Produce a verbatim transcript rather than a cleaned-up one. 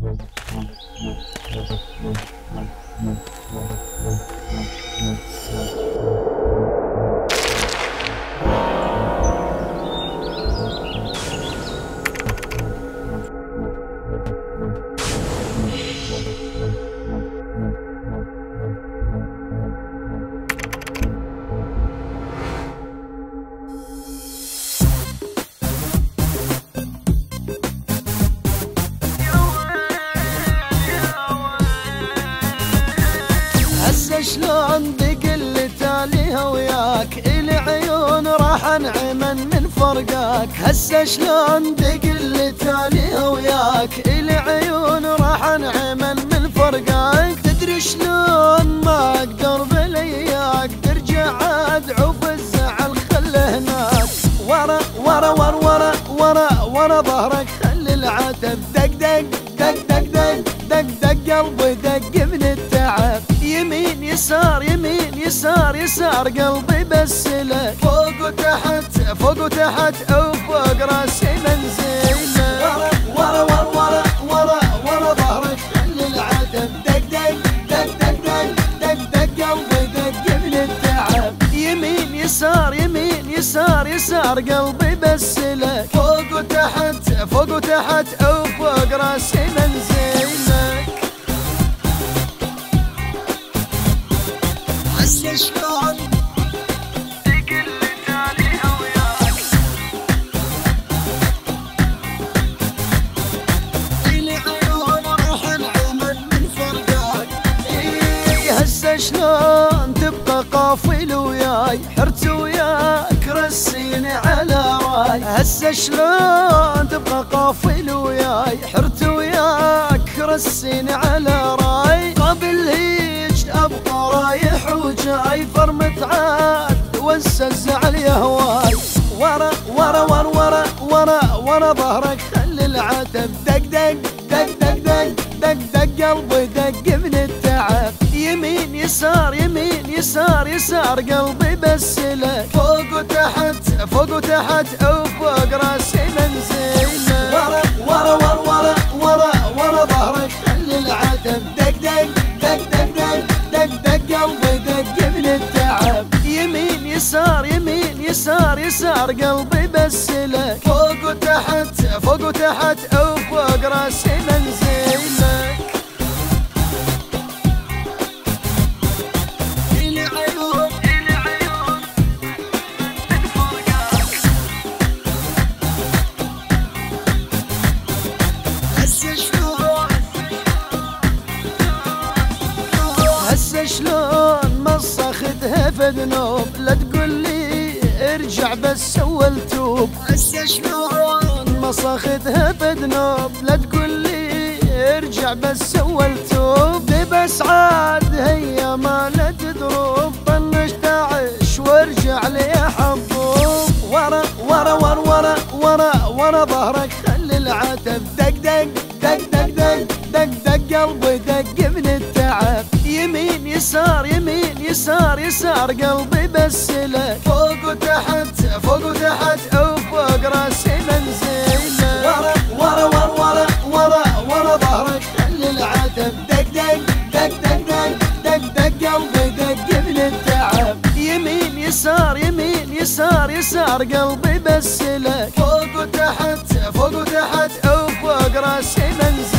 شلون بقل تاليها وياك العيون راح انعمن من فرقاك. هسه شلون بقل تاليها وياك العيون راح انعمن من فرقاك. تدري شلون ما اقدر بلياك ترجع عاد عوف الزعل خله هناك. ورا ورا ورا ورا ورا ورا ظهرك خلي العتب دق دق دق دق دق دق دق قلبي دق من التعب. يمين يسار يمين يسار يسار قلبي بس لك. فوق وتحت فوق وتحت وفوق راسي منزلك. ورا ورا ورا ورا ورا ظهرك خلي العتب دق دق دق دق دق دق دق قلبي دق من التعب. يمين يسار يمين يسار يسار قلبي بس لك. فوق وتحت فوق وتحت وفوق راسي منزلك. هسه شلون بقل تاليها وياك العيون راح انعمن من فرقاك. هسه شلون تبقى قافل وياي حرت وياك رسيني على راي. هسه شلون تبقى قافل وياي حرت وياك رسيني على راي. قبل هيج ابقى رايح وجاي فرمت عاد وانسى الزعل يا هواي. ورا ورا ورا ورا ورا ورا ظهرك خلي العتب دق دق دق دق دق دق دق قلبي دق من التعب. يمين يسار يمين يسار يسار قلبي بس لك. فوق وتحت فوق وتحت وفوق راسي منزلك. ورا ورا ورا ورا ورا ورا ظهرك خلي العتب دق دق دق دق دق دق دق قلبي دق من التعب. يمين يسار يمين يسار يسار قلبي بس لك. فوق وتحت فوق وتحت وفوق راسي منزلك. العيون العيون من فرقاك. هسه شلون هسه شلون مصخدها في ذنوب لا تقول لي ارجع بس سوى التوب. هسه شلون مصخدها في ذنوب لا تقول لي ارجع بس سوى التوب. دي بس عاد هي ما لا تدروب طنش تعش وارجع لي يا حبوب. ورا ورا ورا ورا ورا ورا ظهرك خلي العتب دق دق دق دق دق دق دق قلبي دق من التعب. يمين يسار يمين يسار يسار قلبي بس لك. فوق وتحت فوق وتحت وفوق راسي منزلك. ورا ورا ورا ورا ورا ورا ظهرك خلي العتب دق دق دق دق دق دق دق قلبي دق من التعب. يمين يسار يمين يسار يسار قلبي بس لك. فوق وتحت فوق وتحت وفوق راسي منزلك.